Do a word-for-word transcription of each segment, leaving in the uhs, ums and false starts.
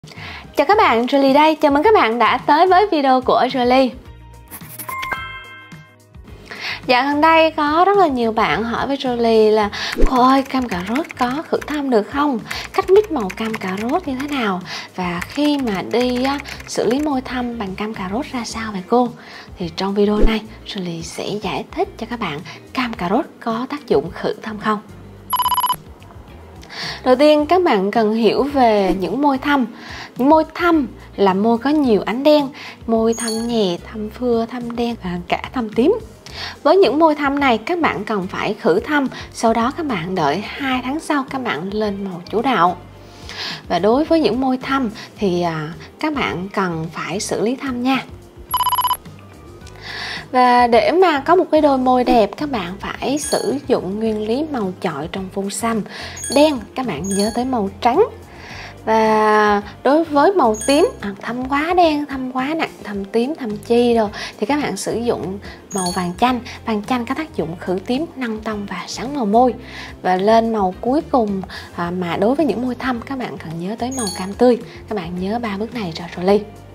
Chào các bạn, Julie đây. Chào mừng các bạn đã tới với video của Julie. Dạo gần đây có rất là nhiều bạn hỏi với Julie là cô ơi, cam cà rốt có khử thâm được không? Cách mix màu cam cà rốt như thế nào? Và khi mà đi á, xử lý môi thâm bằng cam cà rốt ra sao vậy cô? Thì trong video này Julie sẽ giải thích cho các bạn cam cà rốt có tác dụng khử thâm không. Đầu tiên các bạn cần hiểu về những môi thâm. Những môi thâm là môi có nhiều ánh đen, môi thâm nhẹ, thâm phưa, thâm đen và cả thâm tím. Với những môi thâm này các bạn cần phải khử thâm, sau đó các bạn đợi hai tháng sau các bạn lên màu chủ đạo. Và đối với những môi thâm thì à, các bạn cần phải xử lý thâm nha. Và để mà có một cái đôi môi đẹp các bạn phải sử dụng nguyên lý màu chọi trong phun xăm. Đen các bạn nhớ tới màu trắng. Và đối với màu tím, à, thâm quá đen, thâm quá nặng, thâm tím, thâm chi rồi thì các bạn sử dụng màu vàng chanh. Vàng chanh có tác dụng khử tím, nâng tông và sáng màu môi. Và lên màu cuối cùng à, mà đối với những môi thâm các bạn cần nhớ tới màu cam tươi. Các bạn nhớ ba bước này cho Julie.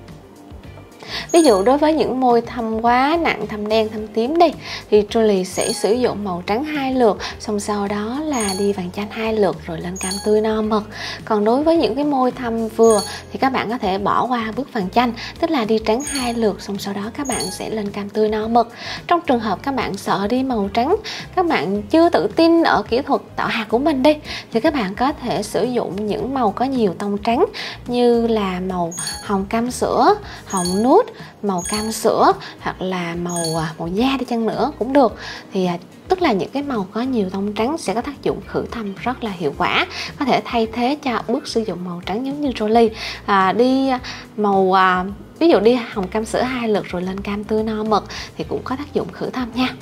Ví dụ đối với những môi thâm quá nặng, thâm đen, thâm tím đi thì Julie sẽ sử dụng màu trắng hai lượt, xong sau đó là đi vàng chanh hai lượt rồi lên cam tươi no mực. Còn đối với những cái môi thâm vừa thì các bạn có thể bỏ qua bước vàng chanh, tức là đi trắng hai lượt xong sau đó các bạn sẽ lên cam tươi no mực. Trong trường hợp các bạn sợ đi màu trắng, các bạn chưa tự tin ở kỹ thuật tạo hạt của mình đi thì các bạn có thể sử dụng những màu có nhiều tông trắng như là màu hồng cam sữa, hồng nút, màu cam sữa hoặc là màu màu da đi chăng nữa cũng được. Thì tức là những cái màu có nhiều tông trắng sẽ có tác dụng khử thâm rất là hiệu quả, có thể thay thế cho bước sử dụng màu trắng giống như Julie. À, đi màu à, ví dụ đi hồng cam sữa hai lượt rồi lên cam tươi no mực thì cũng có tác dụng khử thâm nha.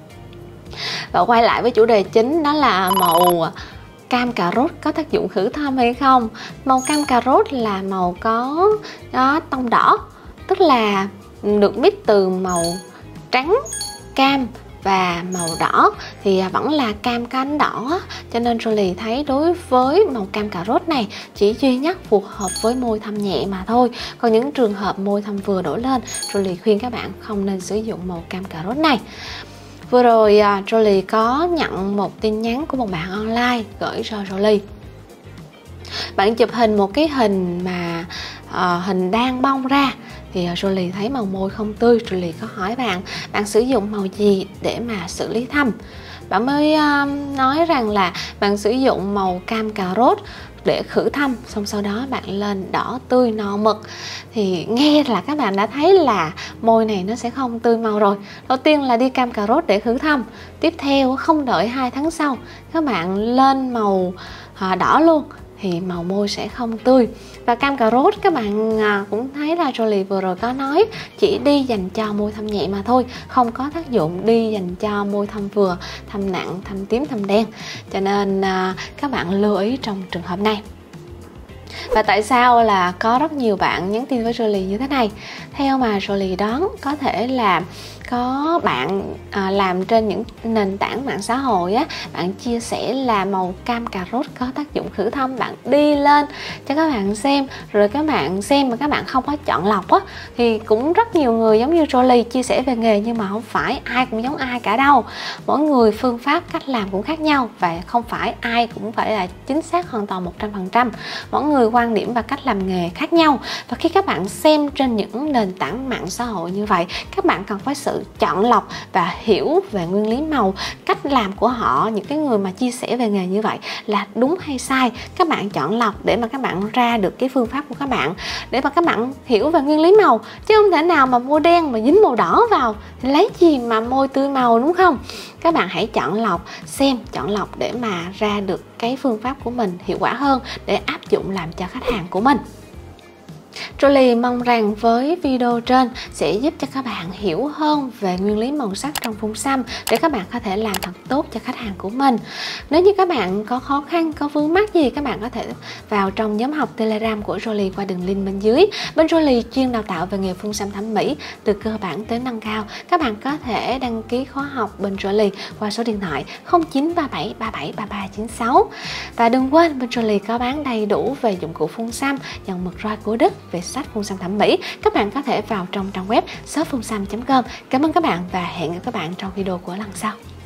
Và quay lại với chủ đề chính, đó là màu cam cà rốt có tác dụng khử thâm hay không. Màu cam cà rốt là màu có đó, tông đỏ, tức là được mix từ màu trắng, cam và màu đỏ thì vẫn là cam có ánh đỏ, cho nên Julie thấy đối với màu cam cà rốt này chỉ duy nhất phù hợp với môi thâm nhẹ mà thôi. Còn những trường hợp môi thâm vừa đổ lên, Julie khuyên các bạn không nên sử dụng màu cam cà rốt này. Vừa rồi uh, Julie có nhận một tin nhắn của một bạn online gửi cho Julie. Bạn chụp hình một cái hình mà uh, hình đang bong ra thì uh, Julie thấy màu môi không tươi. Julie có hỏi bạn, bạn sử dụng màu gì để mà xử lý thâm? Bạn mới uh, nói rằng là bạn sử dụng màu cam cà rốt để khử thâm, xong sau đó bạn lên đỏ tươi no mực. Thì nghe là các bạn đã thấy là môi này nó sẽ không tươi màu rồi. Đầu tiên là đi cam cà rốt để khử thâm, tiếp theo không đợi hai tháng sau các bạn lên màu à, đỏ luôn thì màu môi sẽ không tươi. Và cam cà rốt các bạn à, cũng thấy là Julie vừa rồi có nói chỉ đi dành cho môi thâm nhẹ mà thôi, không có tác dụng đi dành cho môi thâm vừa, thâm nặng, thâm tím, thâm đen. Cho nên à, các bạn lưu ý trong trường hợp này. Và tại sao là có rất nhiều bạn nhắn tin với Julie như thế này? Theo mà Julie đoán có thể là có bạn à, làm trên những nền tảng mạng xã hội á, bạn chia sẻ là màu cam cà rốt có tác dụng khử thâm, bạn đi lên cho các bạn xem, rồi các bạn xem mà các bạn không có chọn lọc á, thì cũng rất nhiều người giống như Julie chia sẻ về nghề, nhưng mà không phải ai cũng giống ai cả đâu. Mỗi người phương pháp cách làm cũng khác nhau và không phải ai cũng phải là chính xác hoàn toàn một trăm phần trăm. Mỗi người quan điểm và cách làm nghề khác nhau, và khi các bạn xem trên những nền tảng mạng xã hội như vậy, các bạn cần phải sự chọn lọc và hiểu về nguyên lý màu, cách làm của họ, những cái người mà chia sẻ về nghề như vậy là đúng hay sai. Các bạn chọn lọc để mà các bạn ra được cái phương pháp của các bạn, để mà các bạn hiểu về nguyên lý màu, chứ không thể nào mà môi đen mà dính màu đỏ vào thì lấy gì mà môi tươi màu, đúng không? Các bạn hãy chọn lọc, xem, chọn lọc để mà ra được cái phương pháp của mình hiệu quả hơn để áp dụng làm cho khách hàng của mình. Jolie mong rằng với video trên sẽ giúp cho các bạn hiểu hơn về nguyên lý màu sắc trong phun xăm để các bạn có thể làm thật tốt cho khách hàng của mình. Nếu như các bạn có khó khăn, có vướng mắc gì, các bạn có thể vào trong nhóm học Telegram của Jolie qua đường link bên dưới. Bên Jolie chuyên đào tạo về nghề phun xăm thẩm mỹ từ cơ bản tới nâng cao. Các bạn có thể đăng ký khóa học bên Jolie qua số điện thoại không chín ba bảy ba bảy ba ba chín sáu. Và đừng quên bên Jolie có bán đầy đủ về dụng cụ phun xăm, dòng mực roi của Đức, về sách phun xăm thẩm mỹ. Các bạn có thể vào trong trang web shop phun xăm chấm com. Cảm ơn các bạn và hẹn gặp các bạn trong video của lần sau.